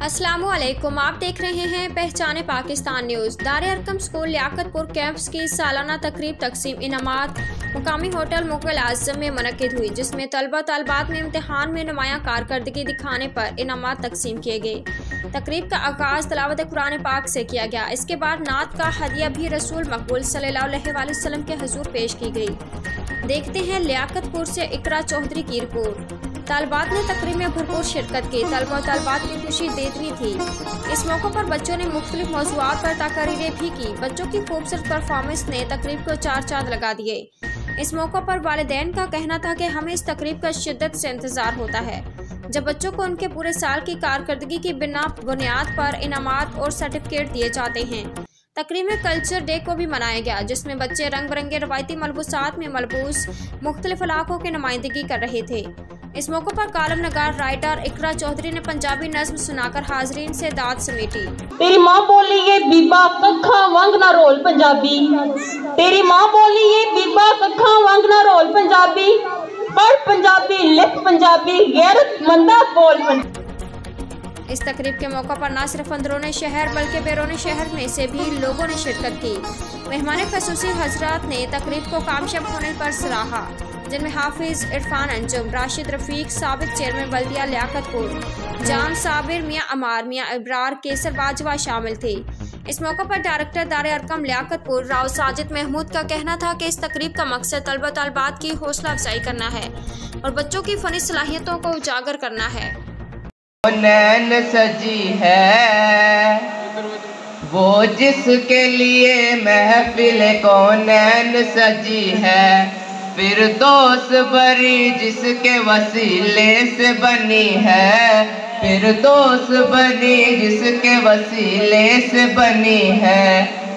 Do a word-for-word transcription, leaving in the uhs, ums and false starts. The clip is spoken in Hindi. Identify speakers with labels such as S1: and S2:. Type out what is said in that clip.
S1: अस्सलामुअलैकुम, आप देख रहे हैं पहचाने Pakistan news. Dare Arqam school Liaquatpur campus की सालाना तकरीब तकसीम इनामात मुकामी होटल मुग़ल आज़म में मुनक़िद हुई, जिसमें तलबा तलबात में इम्तिहान में नुमायाँ कारकर्दगी दिखाने पर इनामात तकसीम किए गए। तकरीब का आगाज़ तिलावत कुरान पाक से किया गया। इसके बाद नात का हदिया भी रसूल मकबूल सल्लल्लाहु अलैहि वसल्लम के हुज़ूर पेश की गई। देखते हैं लियाकतपुर से इकरा चौधरी की रिपोर्ट। तालबात ने तकरीब में भरपूर शिरकत की। तलबा और तालबात की खुशी देदनी थी। इस मौके पर बच्चों ने मुख्तलिफ मौज़ूआत पर तकरीरें भी की। बच्चों की खूबसूरत परफॉर्मेंस ने तकरीब को चार चांद लगा दिए। इस मौके पर वालिदैन का कहना था कि हमें इस तकरीब का शिद्दत से इंतज़ार होता है, जब बच्चों को उनके पूरे साल की कारकर्दगी की बिना बुनियाद पर इनामात और सर्टिफिकेट दिए जाते हैं। तकरीब में कल्चर डे को भी मनाया गया, जिसमें बच्चे रंग बिरंगे रवायती मलबूसात में मलबूस मुख्तलिफ इलाकों की नुमाइंदगी कर रहे थे। इस मौके पर कालम नगार राइटर इकरा चौधरी ने पंजाबी नज्म सुनाकर हाजरीन से दाद समेटी।
S2: तेरी माँ बोली ये बीबा कखा वांग ना रोल पंजाबी, तेरी माँ बोली ये बीबा कखा वांग ना रोल पंजाबी, पढ़ पंजाबी लिख पंजाबी गैरत मंदा बोल पंजाबी।
S1: इस तकरीब के मौका पर न सिर्फ अंदरूनी शहर बल्कि बैरून शहर में से भी लोगों ने शिरकत की। मेहमान खसूसी हजरात ने तकरीब को कामयाब होने पर सराहा, जिनमें हाफिज इरफान अंजुम, राशिद रफीक, साबिक चेयरमैन बल्दिया लियाकतपुर, जाम साबिर, मियाँ अमार, मियाँ इब्रार, केसर बाजवा शामिल थे। इस मौके पर डायरेक्टर दारे अरकम लियाकतपुर राव साजिद महमूद का कहना था कि इस तकरीब का मकसद तलबा तलबात की हौसला अफजाई करना है और बच्चों की फनी सलाहियतों को उजागर करना है।
S3: नैन सजी है वो जिसके लिए महफिल को नैन सजी है, फिर दोस्त बरी जिसके वसीले से बनी है, फिर दोस्त बनी जिसके वसीले से बनी है।